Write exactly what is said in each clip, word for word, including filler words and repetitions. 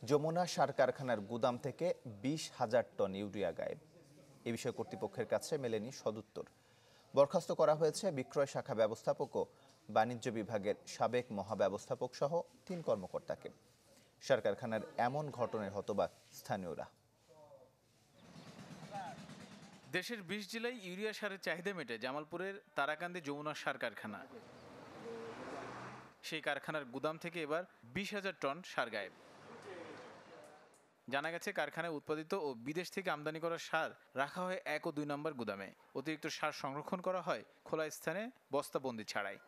যমুনা সার কারখানার গুদাম থেকে বিশ হাজার টন ইউরিয়া গায়েব। এ বিষয়ে কর্তৃপক্ষের কাছে মেলেনি সদুত্তর। বরখাস্ত করা হয়েছে বিক্রয় শাখা ব্যবস্থাপক ও বাণিজ্য বিভাগের সাবেক মহাব্যবস্থাপক সহ তিন কর্মকর্তাকে। সার কারখানার এমন ঘটনায় হতবাক স্থানীয়রা। দেশের বিশ জেলায় ইউরিয়া সারের চাহিদা মেটে জামালপুরের তারাকান্দি যমুনা সার কারখানা। সেই কারখানার গুদাম থেকে এবার বিশ হাজার টন সার গায়েব। জানা গেছে, কারখানায় উৎপাদিত ও বিদেশ থেকে আমদানি করা সার রাখা হয় এক ও দুই নম্বর গুদামে। অতিরিক্ত সার সংরক্ষণ করা হয় খোলা স্থানে বস্তাবন্দি ছাড়াই।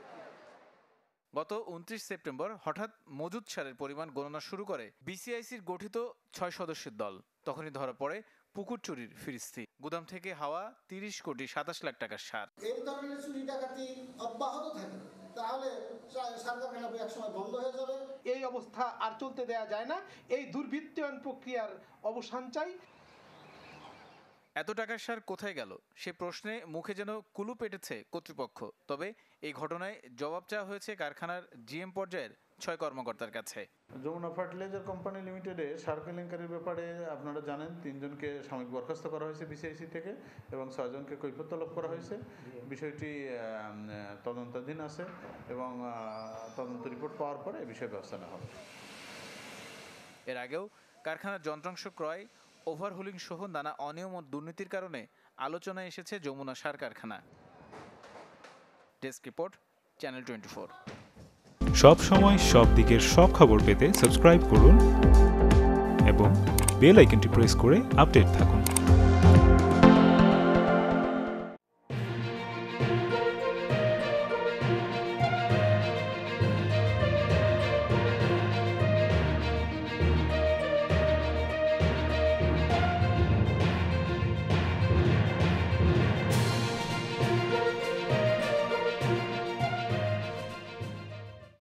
গত উনত্রিশ সেপ্টেম্বর হঠাৎ মজুদ সারের পরিমাণ গণনা শুরু করে বিসিআইসির গঠিত ছয় সদস্যের দল। তখনই ধরা পড়ে পুকুর চুরির ফিরিস্তি। গুদাম থেকে হাওয়া তিরিশ কোটি সাতাশ লাখ টাকার সার। এই ধরনের চুরি ডাকাতি অব্যাহত থাকে তাহলে সার কারখানা একসময় বন্ধ হয়ে যাবে। এই অবস্থা আর চলতে দেওয়া যায় না। এই দুর্বৃত্তায়ন প্রক্রিয়ার অবসান চাই। এত টাকার সার কোথায় গেল সে প্রশ্নে মুখে যেন কুলু পেটেছে কর্তৃপক্ষ। তবে এই ঘটনায় জবাব চাওয়া হয়েছে কারখানার জিএম পর্যায়ের ছয় কর্মকর্তার কাছে। যমুনা ফার্টিলাইজার কোম্পানি লিমিটেডে সার কেলেঙ্কারির ব্যাপারে আপনারা জানেন, তিনজনকে সাময়িক বরখাস্ত করা হয়েছে বিসিআইসি থেকে এবং ছয়জনকে কৈফিয়ত তলব করা হয়েছে। বিষয়টি তদন্তাধীন আছে এবং তদন্ত রিপোর্ট পাওয়ার পরে এ বিষয়ে ব্যবস্থা নেওয়া হবে। এর আগেও কারখানার যন্ত্রাংশ ক্রয়, ওভারহোলিং সহ নানা অনিয়ম ও দুর্নীতির কারণে আলোচনায় এসেছে যমুনা সার কারখানা। Desk report, channel twenty four. সব সময় সব দিকের সব খবর পেতে সাবস্ক্রাইব করুন এবং বেল আইকনটি প্রেস করে আপডেট থাকুন।